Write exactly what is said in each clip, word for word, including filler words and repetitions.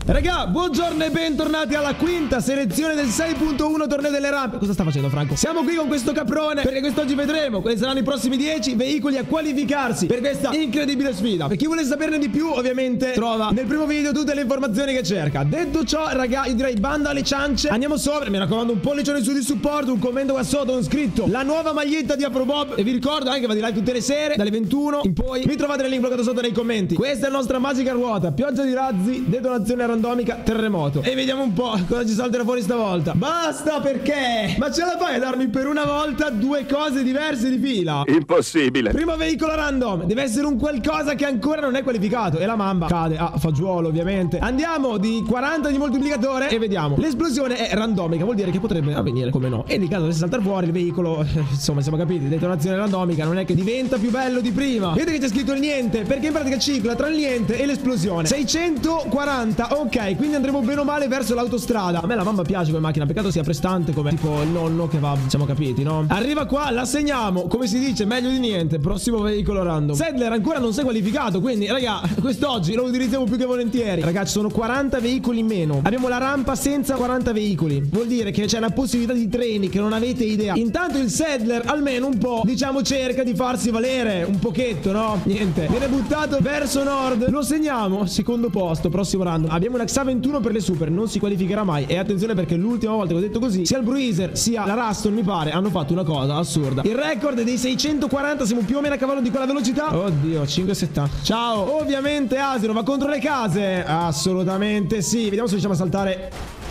Raga, buongiorno e bentornati alla quinta selezione del sei punto uno torneo delle rampe. Cosa sta facendo Franco? Siamo qui con questo caprone perché quest'oggi vedremo quali saranno i prossimi dieci veicoli a qualificarsi per questa incredibile sfida. Per chi vuole saperne di più, ovviamente trova nel primo video tutte le informazioni che cerca. Detto ciò, raga, io direi banda alle ciance. Andiamo sopra, mi raccomando, un pollicione su di supporto, un commento qua sotto, un scritto, la nuova maglietta di Afrobob. E vi ricordo anche che va di live tutte le sere dalle ventuno in poi. Vi trovate il link bloccato sotto nei commenti. Questa è la nostra magica ruota, pioggia di razzi, detonazione randomica, terremoto. E vediamo un po' cosa ci salterà fuori stavolta. Basta, perché? Ma ce la fai a darmi per una volta due cose diverse di fila? Impossibile. Primo veicolo random, deve essere un qualcosa che ancora non è qualificato. E la mamba cade a fagiolo, ovviamente. Andiamo di quaranta di moltiplicatore e vediamo. L'esplosione è randomica, vuol dire che potrebbe avvenire, come no. E nel caso dovesse saltare fuori il veicolo, insomma, siamo capiti, detonazione randomica non è che diventa più bello di prima. Vedete che c'è scritto il niente, perché in pratica cicla tra il niente e l'esplosione. Seicentoquaranta, ok, quindi andremo bene o male verso l'autostrada. A me la mamma piace come macchina, peccato sia prestante come tipo il nonno che va, siamo capiti, no? Arriva qua, la segniamo, come si dice, meglio di niente. Prossimo veicolo random. Sedler ancora non si è qualificato, quindi raga, quest'oggi lo utilizziamo più che volentieri. Ragazzi, sono quaranta veicoli in meno. Abbiamo la rampa senza quaranta veicoli. Vuol dire che c'è una possibilità di treni che non avete idea. Intanto il Sedler almeno un po', diciamo, cerca di farsi valere un pochetto, no? Niente, viene buttato verso nord. Lo segniamo, secondo posto, prossimo random. Abbiamo una X A ventuno per le super, non si qualificherà mai. E attenzione, perché l'ultima volta che ho detto così, sia il Bruiser sia la Raston, mi pare, hanno fatto una cosa assurda. Il record è dei seicentoquaranta, siamo più o meno a cavallo di quella velocità. Oddio, cinque settanta. Ciao. Ovviamente Asino va contro le case. Assolutamente sì. Vediamo se riusciamo a saltare.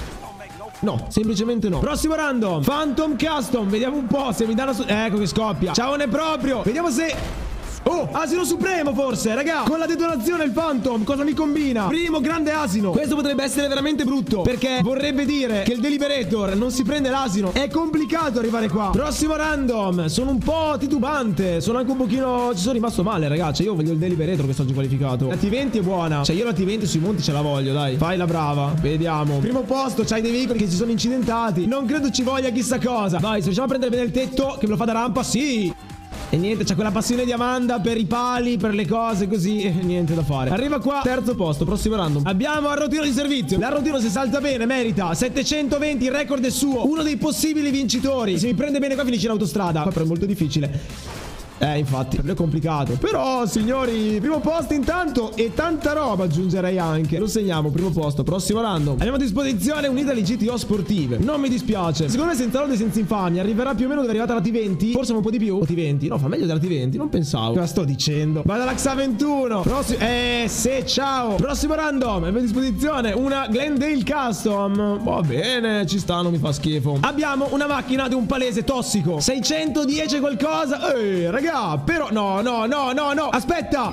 No, semplicemente no. Prossimo random, Phantom Custom. Vediamo un po' se mi danno su... Ecco che scoppia. Ciao, ne proprio. Vediamo se... Oh, asino supremo forse, raga. Con la detonazione il Phantom cosa mi combina? Primo grande asino. Questo potrebbe essere veramente brutto, perché vorrebbe dire che il Deliberator non si prende l'asino. È complicato arrivare qua. Prossimo random. Sono un po' titubante. Sono anche un pochino... Ci sono rimasto male, ragazzi. Io voglio il Deliberator quest'oggi qualificato. La T venti è buona. Cioè io la T venti sui monti ce la voglio, dai. Fai la brava. Vediamo. Primo posto, c'hai dei veicoli che si sono incidentati. Non credo ci voglia chissà cosa. Vai, se riusciamo a prendere bene il tetto che me lo fa da rampa, sì. E niente, c'è quella passione di Amanda per i pali, per le cose così, e niente da fare. Arriva qua, terzo posto, prossimo random. Abbiamo Arrotino di servizio. L'Arrotino se salta bene merita settecentoventi, il record è suo. Uno dei possibili vincitori. Se mi prende bene qua finisce in autostrada. Qua però è molto difficile. Eh, infatti, per lui è complicato. Però, signori, primo posto intanto. E tanta roba aggiungerei anche. Lo segniamo, primo posto, prossimo random. Abbiamo a disposizione un'Ita di G T O sportive. Non mi dispiace. Secondo me senza lode e senza infamia arriverà più o meno dove è arrivata la T venti. Forse un po' di più. O T venti, no, fa meglio della T venti, non pensavo. Cosa sto dicendo? Vado alla X A ventuno. Prossimo. Eh, se, ciao. Prossimo random. Abbiamo a disposizione una Glendale Custom. Va bene, ci sta, non mi fa schifo. Abbiamo una macchina di un palese tossico. seicentodieci qualcosa. Eh, ragazzi. Però no, no, no, no, no. Aspetta.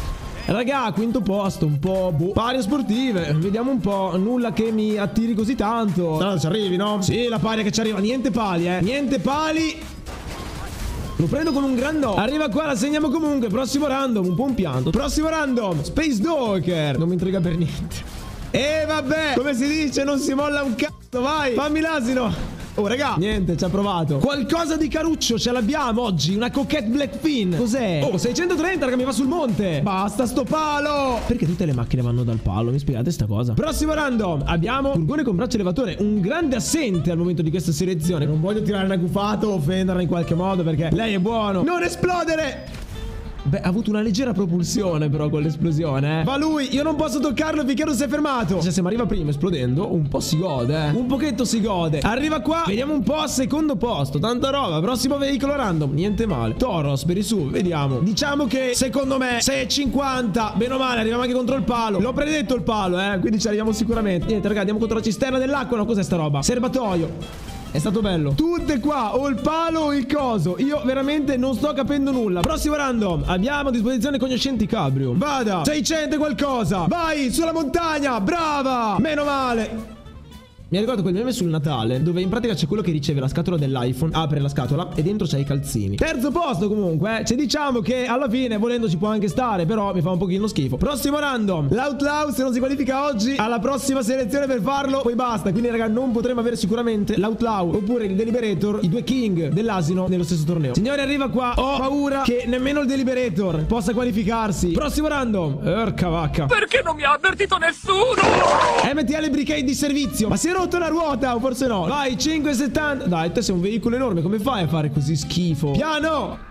Raga, quinto posto, un po' boh. Paria sportive, vediamo un po'. Nulla che mi attiri così tanto. No, ci arrivi, no? Sì, la paria che ci arriva. Niente pali, eh. Niente pali. Lo prendo con un gran no. Arriva qua, la segniamo comunque. Prossimo random, un po' un pianto. Prossimo random, Space Docker. Non mi intriga per niente. E vabbè, come si dice, non si molla un cazzo. Vai, fammi l'asino. Oh raga, niente, ci ha provato. Qualcosa di caruccio ce l'abbiamo oggi. Una Coquette Blackfin. Cos'è? Oh, seicentotrenta, raga, mi va sul monte. Basta sto palo. Perché tutte le macchine vanno dal palo? Mi spiegate sta cosa? Prossimo random. Abbiamo furgone con braccio elevatore. Un grande assente al momento di questa selezione. Non voglio tirare una gufata o offenderla in qualche modo, perché lei è buono. Non esplodere. Beh, ha avuto una leggera propulsione però con l'esplosione, eh. Va lui, io non posso toccarlo finché non si è fermato. Cioè, se mi arriva prima esplodendo, un po' si gode, eh. Un pochetto si gode. Arriva qua, vediamo un po', secondo posto. Tanta roba, prossimo veicolo random. Niente male. Toros per i su, vediamo. Diciamo che, secondo me, sei e cinquanta. Bene o male, arriviamo anche contro il palo. L'ho predetto il palo, eh. Quindi ci arriviamo sicuramente. Niente, ragazzi, andiamo contro la cisterna dell'acqua. No, cos'è sta roba? Serbatoio. È stato bello. Tutte qua, o il palo o il coso. Io veramente non sto capendo nulla. Prossimo random. Abbiamo a disposizione conoscenti cabrio. Vada, seicento qualcosa. Vai, sulla montagna, brava. Meno male. Mi ricordo quel meme sul Natale, dove in pratica c'è quello che riceve la scatola dell'iPhone, apre la scatola e dentro c'è i calzini. Terzo posto comunque, eh. Cioè diciamo che alla fine volendo ci può anche stare, però mi fa un pochino schifo. Prossimo random, l'Outlaw se non si qualifica oggi alla prossima selezione per farlo, poi basta. Quindi raga non potremo avere sicuramente l'Outlaw oppure il Deliberator, i due king dell'asino nello stesso torneo. Signori arriva qua, ho paura che nemmeno il Deliberator possa qualificarsi. Prossimo random, erca vacca. Perché non mi ha avvertito nessuno? M T L Brigade di servizio. Ma si è rotto una ruota o forse no? Vai, cinque settanta. Dai, te sei un veicolo enorme, come fai a fare così schifo? Piano!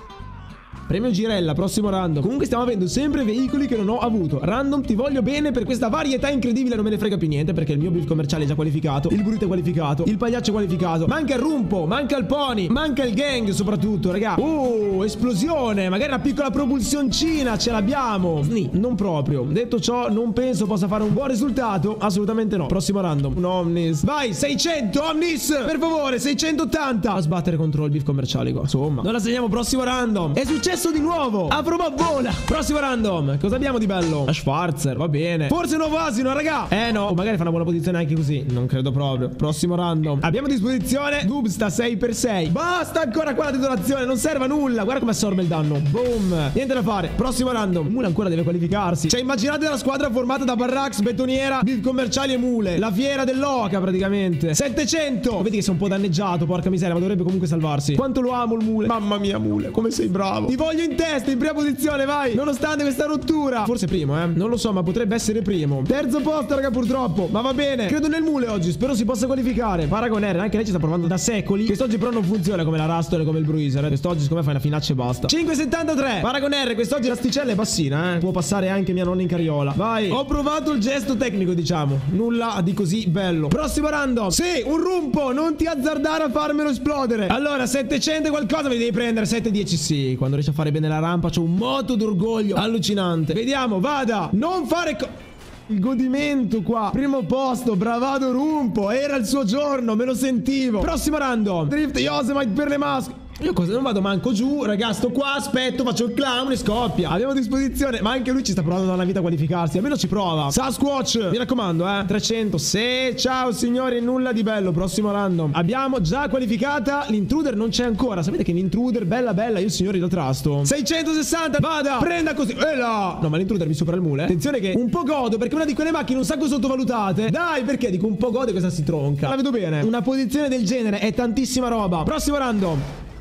Premio Girella, prossimo random. Comunque stiamo avendo sempre veicoli che non ho avuto. Random, ti voglio bene per questa varietà incredibile. Non me ne frega più niente perché il mio build commerciale è già qualificato, il burrito è qualificato, il pagliaccio è qualificato. Manca il rumpo, manca il pony, manca il gang soprattutto, raga. Uh, esplosione. Magari una piccola propulsioncina ce l'abbiamo. Sni, non proprio. Detto ciò, non penso possa fare un buon risultato. Assolutamente no. Prossimo random. Un Omnis. Vai, seicento Omnis. Per favore, seicentottanta. A sbattere contro il build commerciale qua. Insomma, non la segniamo. Prossimo random. È successo di nuovo. Apro ma vola. Prossimo random. Cosa abbiamo di bello? La Schwarzer, va bene. Forse un nuovo asino, raga. Eh no, o magari fa una buona posizione anche così. Non credo proprio. Prossimo random. Abbiamo a disposizione Dubsta sei per sei. Basta ancora qua la detonazione. Non serve a nulla. Guarda come assorbe il danno. Boom. Niente da fare. Prossimo random. Mule ancora deve qualificarsi. Cioè immaginate la squadra formata da Barrax, Betoniera, build commerciali e Mule. La fiera dell'Oca praticamente. settecento. Vedi che sei un po' danneggiato, porca miseria, ma dovrebbe comunque salvarsi. Quanto lo amo il Mule. Mamma mia Mule, come sei bravo. Ti voglio in testa, in prima posizione, vai. Nonostante questa rottura. Forse primo, eh. Non lo so, ma potrebbe essere primo. Terzo posto, raga, purtroppo. Ma va bene. Credo nel Mule oggi. Spero si possa qualificare. Paragon R, anche lei ci sta provando da secoli. Quest'oggi però non funziona come la Rastole, come il Bruiser. Eh. Quest'oggi, siccome fai una finaccia e basta. cinque settantatré. Paragon R, quest'oggi l'asticella è bassina, eh. Può passare anche mia nonna in carriola. Vai. Ho provato il gesto tecnico, diciamo. Nulla di così bello. Prossimo random. Sì, un rumpo. Non ti azzardare a farmelo esplodere. Allora, settecento e qualcosa mi devi prendere. sette dieci, sì. Quando riesci a fare bene la rampa c'ho un moto d'orgoglio allucinante. Vediamo, vada. Non fare co il godimento qua. Primo posto, bravado rumpo. Era il suo giorno, me lo sentivo. Prossimo random. Drift Yosemite per le maschere. Io cosa non vado manco giù, raga, sto qua, aspetto, faccio il clown e scoppia. Abbiamo a disposizione, ma anche lui ci sta provando da una vita a qualificarsi. Almeno ci prova. Sasquatch, mi raccomando, eh. trecento. Sì, ciao signori, nulla di bello. Prossimo random. Abbiamo già qualificata. L'intruder non c'è ancora. Sapete che l'intruder, bella bella, io signori lo trasto. seicentosessanta, vada, prenda così. E là. No, ma l'intruder mi sopra il Mule. Attenzione che un po' godo, perché una di quelle macchine un sacco sottovalutate. Dai, perché dico un po' godo e questa si tronca. La vedo bene. Una posizione del genere è tantissima roba. Prossimo random.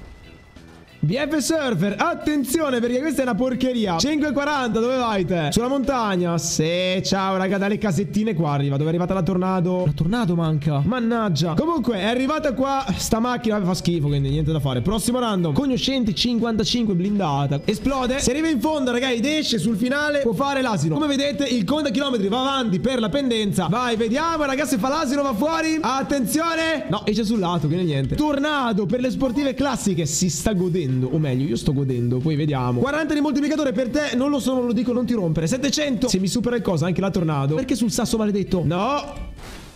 B F Surfer, attenzione perché questa è una porcheria. Cinque e quaranta, dove vai te? Sulla montagna. Sì, ciao raga, dalle casettine qua arriva. Dove è arrivata la tornado? La tornado manca. Mannaggia. Comunque è arrivata qua sta macchina, fa schifo, quindi niente da fare. Prossimo random. Cognoscenti cinquantacinque blindata. Esplode. Se arriva in fondo raga ed esce sul finale può fare l'asino. Come vedete il conta chilometri va avanti per la pendenza. Vai, vediamo raga se fa l'asino, va fuori. Attenzione. No, esce sul lato, quindi niente. Tornado per le sportive classiche. Si sta godendo. O meglio, io sto godendo. Poi vediamo. quaranta di moltiplicatore per te. Non lo so, non lo dico, non ti rompere. settecento. Se mi supera il cosa, anche la tornado. Perché sul sasso maledetto? No.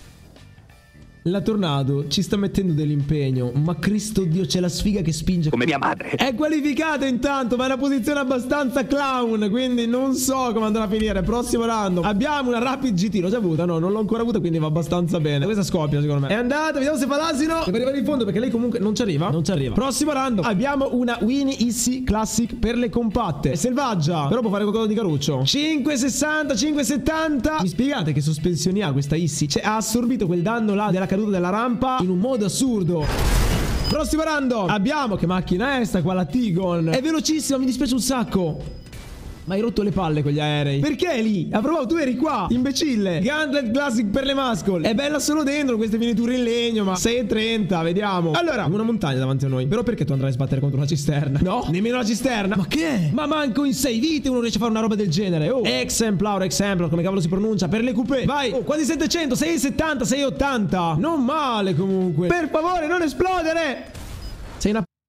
La tornado ci sta mettendo dell'impegno. Ma Cristo Dio, c'è la sfiga che spinge. Come mia madre. È qualificata intanto, ma è una posizione abbastanza clown. Quindi non so come andrà a finire. Prossimo random. Abbiamo una Rapid G T. L'ho già avuta? No, non l'ho ancora avuta, quindi va abbastanza bene. Questa scoppia secondo me. È andata, vediamo se fa l'asino. Deve arrivare in fondo perché lei comunque non ci arriva. Non ci arriva. Prossimo random. Abbiamo una Winnie Issy Classic per le compatte. È selvaggia, però può fare qualcosa di caruccio. cinque sessanta, cinque settanta. Mi spiegate che sospensioni ha questa Issy? Cioè ha assorbito quel danno là della caduta della rampa in un modo assurdo. Prossimo random. Abbiamo, che macchina è sta qua, la Tigon. È velocissima, mi dispiace un sacco. Ma hai rotto le palle con gli aerei. Perché è lì? Ha provato, tu eri qua, imbecille. Gauntlet Classic per le mascol. È bella solo dentro queste finiture in legno, ma sei e trenta, vediamo. Allora, una montagna davanti a noi. Però perché tu andrai a sbattere contro una cisterna? No, nemmeno la cisterna. Ma che? Ma manco in sei vite uno riesce a fare una roba del genere. Oh, exemplar, exemplar, come cavolo si pronuncia? Per le coupé. Vai. Oh, quasi settecento, sei e settanta, sei e ottanta. Non male comunque. Per favore, non esplodere. Sei una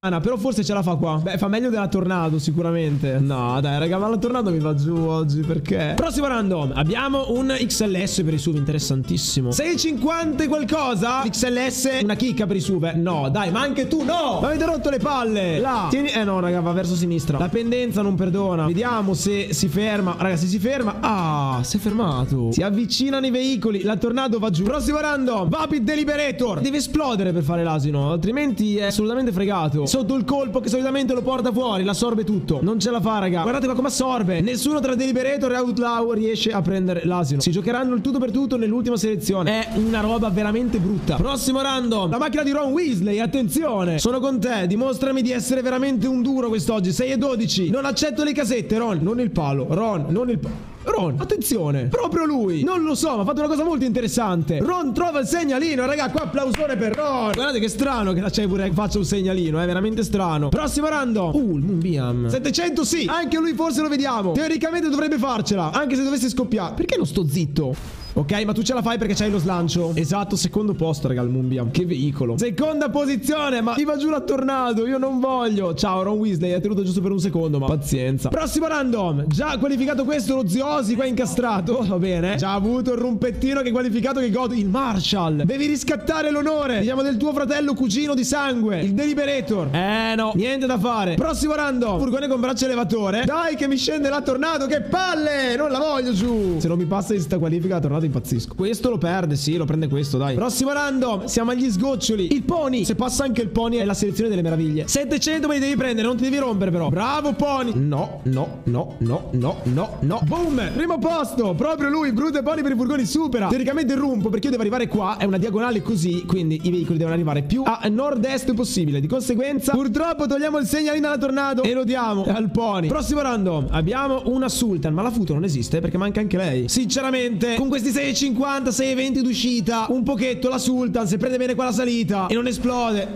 Però forse ce la fa qua. Beh, fa meglio della Tornado sicuramente. No dai raga, ma la Tornado mi va giù oggi. Perché? Prossimo random. Abbiamo un X L S per i SUV, interessantissimo. sei e cinquanta qualcosa. X L S, una chicca per i SUV, eh. No dai, ma anche tu no. Ma avete rotto le palle. Là tieni. Eh no raga, va verso sinistra. La pendenza non perdona. Vediamo se si ferma. Raga, se si ferma. Ah, si è fermato. Si avvicinano i veicoli. La Tornado va giù. Prossimo random. Vapid Deliberator. Deve esplodere per fare l'asino, altrimenti è assolutamente fregato. Sotto il colpo che solitamente lo porta fuori, l'assorbe tutto. Non ce la fa raga. Guardate qua come assorbe. Nessuno tra Deliberator e Outlaw riesce a prendere l'asino. Si giocheranno il tutto per tutto nell'ultima selezione. È una roba veramente brutta. Prossimo random. La macchina di Ron Weasley. Attenzione, sono con te. Dimostrami di essere veramente un duro quest'oggi. sei e dodici. Non accetto le casette. Ron, non il palo. Ron, non il palo. Ron, attenzione, proprio lui. Non lo so, ma ha fatto una cosa molto interessante. Ron trova il segnalino, raga. Qua applausone per Ron. Guardate che strano che la c'è pure che faccia un segnalino. È veramente strano. Prossimo random. Uh, il Moonbeam settecento, sì. Anche lui forse lo vediamo. Teoricamente dovrebbe farcela, anche se dovesse scoppiare. Perché non sto zitto? Ok, ma tu ce la fai perché c'hai lo slancio. Esatto, secondo posto, raga, il Moonbeam. Che veicolo. Seconda posizione, ma ti va giù la Tornado. Io non voglio. Ciao, Ron Weasley, hai tenuto giusto per un secondo, ma pazienza. Prossimo random. Già qualificato questo, lo Ziosi qua incastrato. Va bene. Già avuto il rumpettino che è qualificato, che gode. Il Marshall. Devi riscattare l'onore, diciamo, del tuo fratello cugino di sangue, il Deliberator. Eh no, niente da fare. Prossimo random. Furgone con braccio elevatore. Dai che mi scende la Tornado. Che palle. Non la voglio giù. Se non mi passa questa qualifica, la Tornado impazzisco. Questo lo perde, sì, lo prende questo, dai. Prossimo random. Siamo agli sgoccioli. Il Pony. Se passa anche il Pony è la selezione delle meraviglie. settecento me li devi prendere, non ti devi rompere però. Bravo Pony. No, no, no, no, no, no, no. Boom. Primo posto. Proprio lui. Brute Pony per i furgoni supera teoricamente il rumpo, perché io devo arrivare qua. È una diagonale così, quindi i veicoli devono arrivare più a nord-est possibile. Di conseguenza purtroppo togliamo il segnalino alla Tornado e lo diamo al Pony. Prossimo random. Abbiamo una Sultan, ma la Futo non esiste perché manca anche lei. Sinceramente con questi sei e cinquanta, sei e venti d'uscita, un pochetto la Sultan se prende bene qua la salita e non esplode.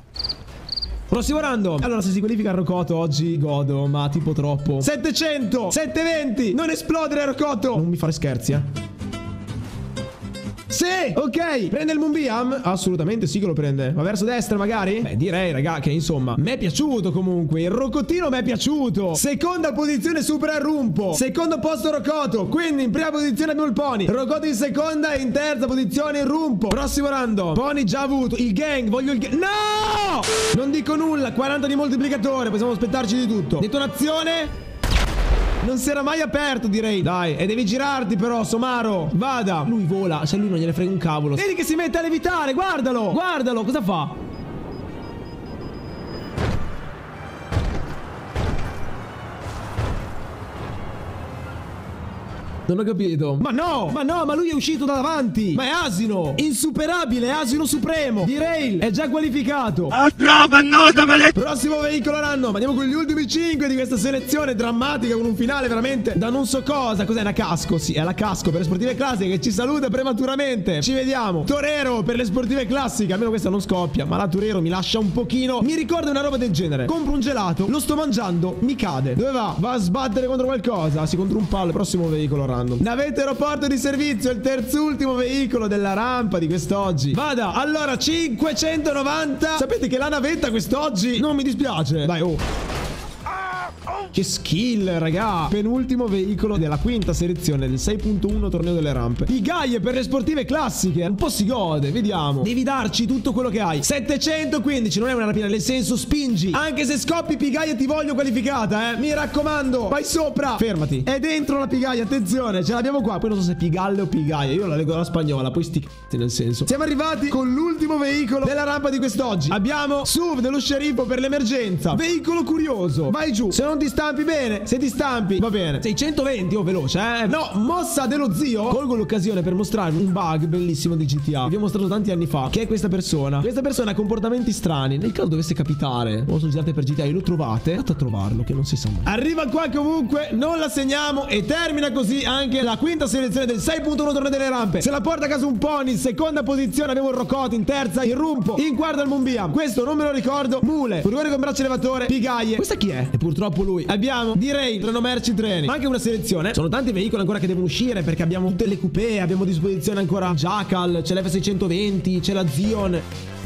Prossimo random. Allora se si qualifica il Rocoto oggi godo, ma tipo troppo. settecento, sette e venti. Non esplodere Rocoto. Non mi fare scherzi, eh. Sì, ok. Prende il Moonbeam? Assolutamente sì che lo prende. Ma verso destra magari? Beh, direi raga che insomma mi è piaciuto comunque. Il Rocottino mi è piaciuto. Seconda posizione supera il rumpo. Secondo posto Rocoto. Quindi in prima posizione abbiamo il Pony. Rocoto in seconda e in terza posizione il rumpo. Prossimo random. Pony già avuto. Il gang. Voglio il gang. No! Non dico nulla. quaranta di moltiplicatore. Possiamo aspettarci di tutto. Detonazione. Non si era mai aperto, direi. Dai, e devi girarti però, Somaro. Vada. Lui vola, se lui non gliene frega un cavolo. Vedi che si mette a levitare, guardalo. Guardalo, cosa fa? Non ho capito. Ma no, ma no, ma lui è uscito da davanti. Ma è asino. Insuperabile, asino supremo. D-Rail è già qualificato. Prossimo veicolo random. Andiamo con gli ultimi cinque di questa selezione drammatica, con un finale veramente da non so cosa. Cos'è, una casco? Sì, è la casco per le sportive classiche che ci saluta prematuramente. Ci vediamo. Torero per le sportive classiche. Almeno questa non scoppia, ma la Torero mi lascia un pochino. Mi ricorda una roba del genere. Compro un gelato, lo sto mangiando, mi cade. Dove va? Va a sbattere contro qualcosa. Sì, contro un palo. Prossimo veicolo random. Navette aeroporto di servizio, il terzultimo veicolo della rampa di quest'oggi. Vada, allora cinquecentonovanta. Sapete che la navetta quest'oggi non mi dispiace. Dai, oh. Che skill, raga. Penultimo veicolo della quinta selezione del sei punto uno torneo delle rampe. Pigaie per le sportive classiche. Un po' si gode, vediamo. Devi darci tutto quello che hai. settecentoquindici, non è una rapina, nel senso spingi. Anche se scoppi Pigaia ti voglio qualificata, eh. Mi raccomando, vai sopra. Fermati. È dentro la Pigaia, attenzione, ce l'abbiamo qua. Poi non so se è Pigalle o Pigaia. Io la leggo alla spagnola, poi sti c***i, nel senso. Siamo arrivati con l'ultimo veicolo della rampa di quest'oggi. Abbiamo S U V dello sceriffo per l'emergenza. Veicolo curioso. Vai giù. Se non ti stampi bene, se ti stampi va bene. seicentoventi, oh veloce, eh. No, mossa dello zio. Colgo l'occasione per mostrarvi un bug bellissimo di G T A. Vi ho mostrato tanti anni fa. Che è questa persona. Questa persona ha comportamenti strani. Nel caso dovesse capitare, o sono girate per G T A e lo trovate, andate a trovarlo, che non si sa mai. Arriva qua comunque, non la segniamo e termina così anche la quinta selezione del sei punto uno torneo delle rampe. Se la porta a casa un Pony. In seconda posizione abbiamo il Rocoto, in terza il Rumpo, in quarta il Moonbeam. Questo non me lo ricordo. Mule, furgone con braccio elevatore, Pigaie. Questa chi è? E purtroppo lui. Abbiamo D-Rail, treno merci treni. Ma anche una selezione. Sono tanti veicoli ancora che devono uscire, perché abbiamo tutte le coupé, abbiamo a disposizione ancora Jackal, c'è l'F seicentoventi, c'è la Zion.